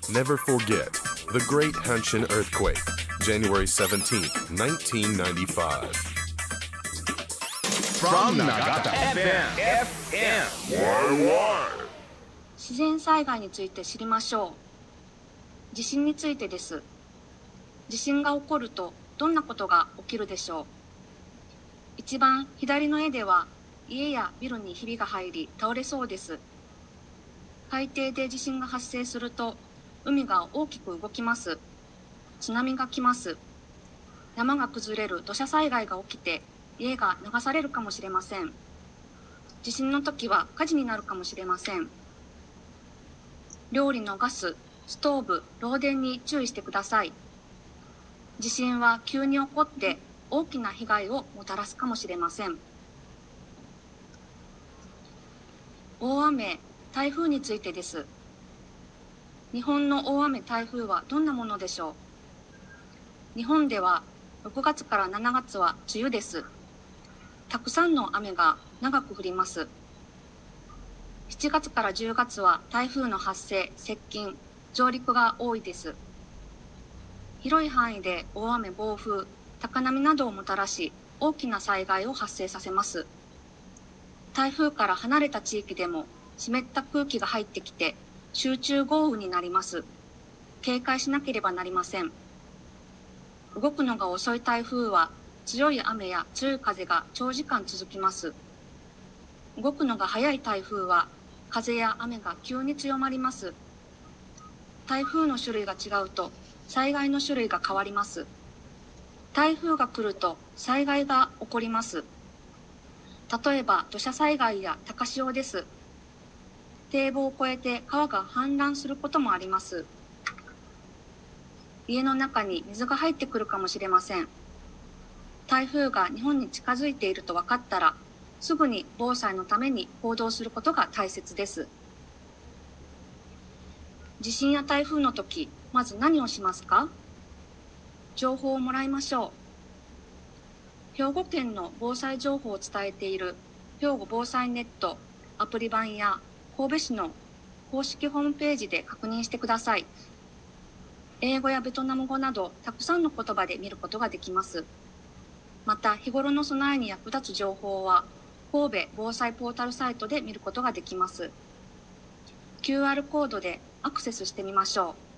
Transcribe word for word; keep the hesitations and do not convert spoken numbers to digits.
Never forget the Great Hanshin Earthquake, January seventeenth, nineteen ninety-five. From Nagata エフエム エフエム自然災害について知りましょう。地震についてです。地震が起こるとどんなことが起きるでしょう。一番左の絵では家やビルにひびが入り倒れそうです。海底で地震が発生すると海が大きく動きます。津波が来ます。山が崩れる土砂災害が起きて家が流されるかもしれません。地震の時は火事になるかもしれません。料理のガス、ストーブ、漏電に注意してください。地震は急に起こって大きな被害をもたらすかもしれません。大雨、台風についてです。日本の大雨、台風はどんなものでしょう。日本ではろくがつからしちがつは梅雨です。たくさんの雨が長く降ります。しちがつからじゅうがつは台風の発生、接近、上陸が多いです。広い範囲で大雨、暴風、高波などをもたらし、大きな災害を発生させます。台風から離れた地域でも湿った空気が入ってきて集中豪雨になります。警戒しなければなりません。動くのが遅い台風は強い雨や強い風が長時間続きます。動くのが速い台風は風や雨が急に強まります。台風の種類が違うと災害の種類が変わります。台風が来ると災害が起こります。例えば土砂災害や高潮です。堤防を越えて川が氾濫することもあります。家の中に水が入ってくるかもしれません。台風が日本に近づいていると分かったら、すぐに防災のために行動することが大切です。地震や台風の時、まず何をしますか？情報をもらいましょう。兵庫県の防災情報を伝えている兵庫防災ネットアプリ版や神戸市の公式ホームページで確認してください。英語やベトナム語などたくさんの言葉で見ることができます。また日頃の備えに役立つ情報は神戸防災ポータルサイトで見ることができます。キューアール コードでアクセスしてみましょう。